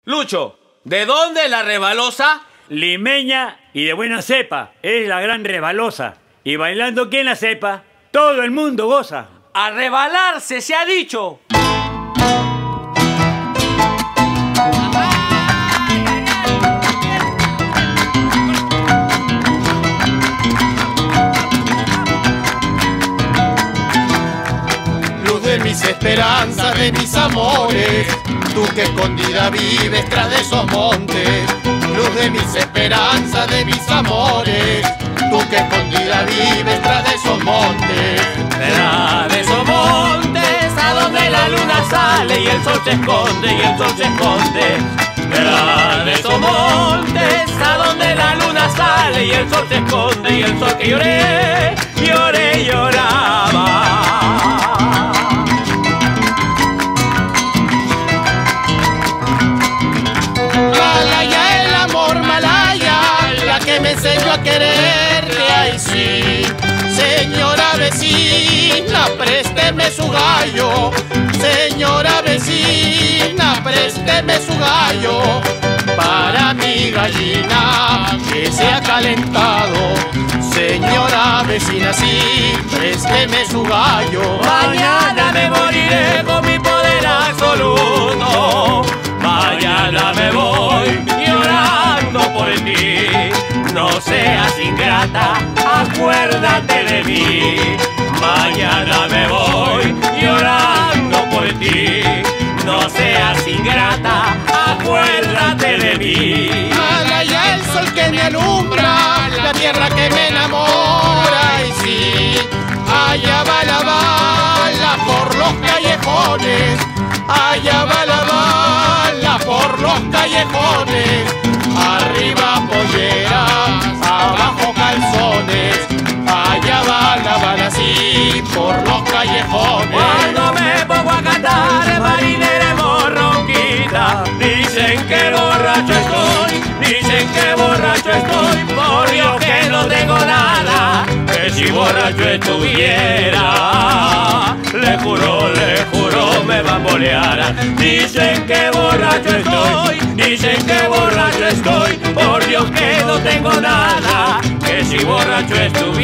Lucho, ¿de dónde es la Rebalosa? Limeña y de buena cepa, es la gran Rebalosa. Y bailando quien la sepa, todo el mundo goza. ¡A rebalarse se ha dicho! Luz de mis esperanzas, de mis amores, tú que escondida vives tras de esos montes. Luz de mis esperanzas, de mis amores, tú que escondida vives tras de esos montes. Tras de esos montes, a donde la luna sale y el sol se esconde, y el sol se esconde. Tras de esos montes, a donde la luna sale y el sol se esconde, y el sol que lloré, lloré y lloraba. Malaya, el amor, Malaya, la que me enseñó a quererte, ay sí. Señora vecina, présteme su gallo. Señora vecina, présteme su gallo. Para mi gallina que se ha calentado. Señora vecina, sí, présteme su gallo. Mañana me moriré con mi poder absoluto. Mañana me voy llorando por ti. No seas ingrata, acuérdate de mí. Mañana me voy llorando por ti. No seas ingrata, acuérdate de mí. Malaya, el sol que me alumbra, la tierra que me enamora, y sí, allá va la bala por los callejones. Allá va la bala por los callejones. Arriba polleras, abajo calzones. Allá va la bala así por los callejones. Cuando me pongo a cantar, marinera morronquita, dicen que borracho estoy, dicen que borracho estoy. Por Dios que no tengo nada, que si borracho estuviera, le juro, me bamboleara. Dicen que borracho estoy, dicen que borracho estoy. Por Dios que no tengo nada, que si borracho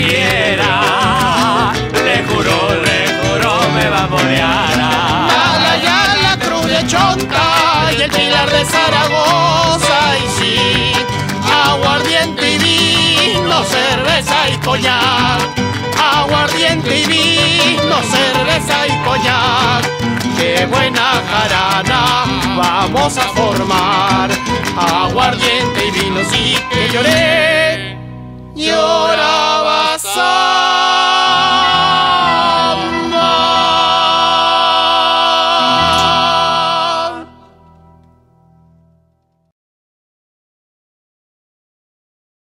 estuviera, le juro, me bamboleara. Malaya, la Cruz de Chonta y el Pilar de Zaragoza, y sí, aguardiente y vino, cerveza y coñac. Aguardiente y vino, cerveza y coñac. Qué buena jarana vamos a formar. Aguardiente y vino, sí que lloré, lloré.